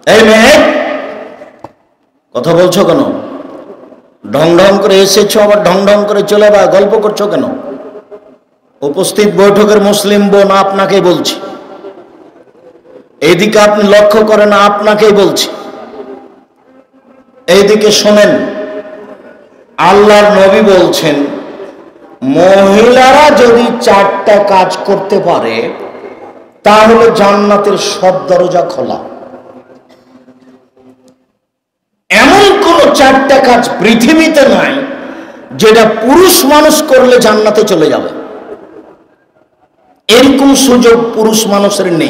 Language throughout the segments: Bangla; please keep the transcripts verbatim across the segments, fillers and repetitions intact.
এই মেয়ে, কথা বলছো কেন? ঢং ঢং করে এসেছো, আবার ঢং ঢং করে চলে বা গল্প করছো কেন? উপস্থিত বৈঠকের মুসলিম বোন, আপনাকেই বলছি। এইদিকে আপনি লক্ষ্য করেন, আপনাকেই বলছি। এইদিকে শোনেন, আল্লাহর নবী বলছেন, মহিলারা যদি চারটা কাজ করতে পারে তাহলে জান্নাতের সব দরজা খোলা। এমন কোন চারটা কাজ পৃথিবীতে নাই যেটা পুরুষ মানুষ করলে জান্নাতে চলে যাবে। এরকম সুযোগ পুরুষ মানুষের নেই।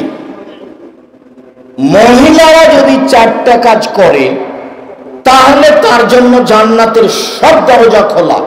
মহিলারা যদি চারটা কাজ করে তাহলে তার জন্য জান্নাতের সব দরজা খোলা।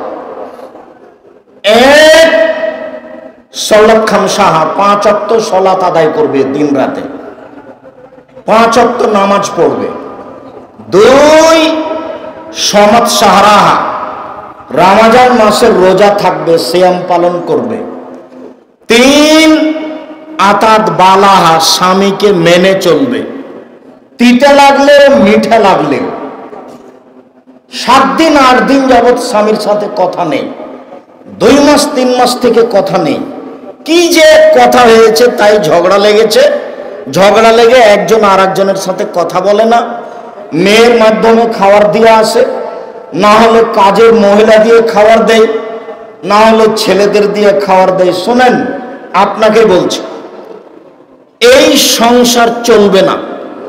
এক, সলাত খামসাহা, পাঁচ ওয়াক্ত সলাত আদায় করবে দিন রাতে, পাঁচ ওয়াক্ত নামাজ পড়বে। দুই, সমাত সাহারাহা, রমজান মাসের রোজা থাকবে, সিয়াম পালন করবে। তিন, আতাত বালাহা, স্বামীকে মেনে চলবে, তিতা লাগলেও মিঠা লাগলেও। সাত দিন আট দিন যাবৎ স্বামীর সাথে কথা নেই, দুই মাস তিন মাস থেকে কথা নেই। কি যে কথা হয়েছে, তাই ঝগড়া লেগেছে। ঝগড়া লেগে একজন আর একজনের সাথে কথা বলে না। মেয়ের মাধ্যমে খাবার দিয়ে আসে, না হলে কাজের মহিলা দিয়ে খাবার দেয়, না হলে ছেলেদের দিয়ে খাবার দেয়। শোনেন, আপনাকে বলছি, এই সংসার চলবে না।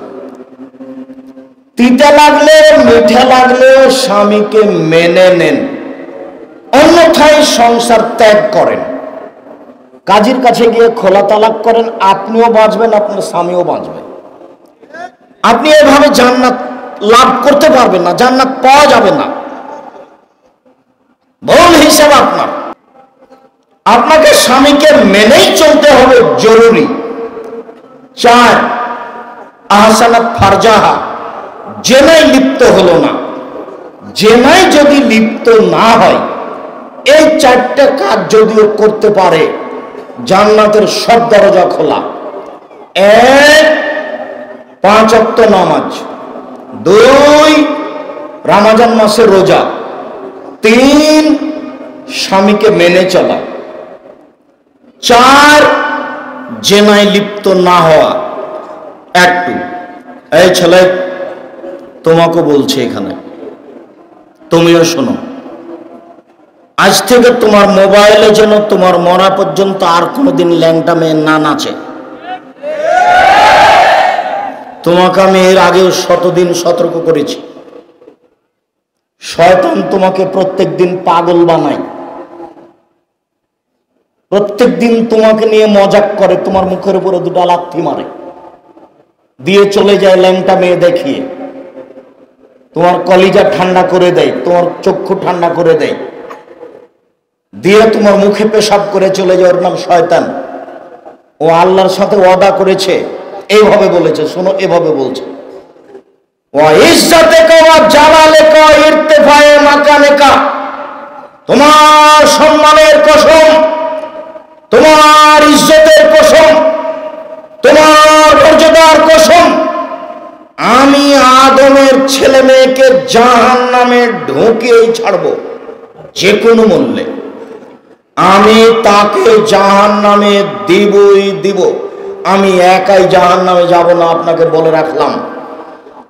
তিতা লাগলে মিঠা লাগলে স্বামীকে মেনে নেন, অন্যথায় সংসার ত্যাগ করেন। কাজীর কাছে গিয়ে খোলা তালাক করেন, আপনিও বাঁচবেন, আপনার স্বামীও বাঁচবে। আপনি এভাবে জান্নাত লাভ করতে পারবেন না, জান্নাত পাওয়া যাবে না। ভুল হিসাব আপনার। আপনাকে স্বামীকে মেনেই চলতে হবে, জরুরি। চার, আহসানাত ফারজাহা, জেনায় লিপ্ত হলো না। জেনায় যদি লিপ্ত না হয়, এই চারটা কাজ যদিও করতে পারে, জান্নাতের সব দরজা খোলা। এক, পাঁচ ওয়াক্ত নামাজ। দুই, রমজান মাসের রোজা। তিন, স্বামীকে মেনে চলা। চার, জেনায় লিপ্ত না হওয়া। একটু এই ছেলে, তোমাকে বলছি, এখানে তুমিও শোনো। আজ থেকে তোমার মোবাইলে যেন তোমার মরা পর্যন্ত আর কোনোদিন ল্যাংটা মেয়ে না নাচে। তোমাকে আমি এর আগেও শতদিন সতর্ক করেছি। শয়তান তোমাকে প্রত্যেক দিন পাগল বানায়, প্রত্যেক দিন তোমাকে নিয়ে মজাক করে, তোমার মুখের উপরে দুটা লাথি মারে, দিয়ে চলে যায় ল্যাংটা মেয়ে দেখিয়ে। তোমার কলিজা ঠান্ডা করে দেয়, তোমার চক্ষু ঠান্ডা করে দেয়, দিয়ে তোমার মুখে পেশাব করে চলে যায়। ওর নাম শয়তান। ও আল্লাহর সাথে ওয়াদা করেছে, এইভাবে বলেছে, শোনো, এভাবে বলছে, তোমার সম্মানের কসম, তোমার ইজ্জতের কসম, তোমার মর্যাদার কসম, আমি আদমের ছেলে মেয়েকে জাহান্নামে ঢুকিয়েই ছাড়বো, যে কোনো মূল্যে। আমি তাকে জাহান্নামে দিবই দিব। আমি একাই জাহান্নামে যাব না, আপনাকে বলে রাখলাম।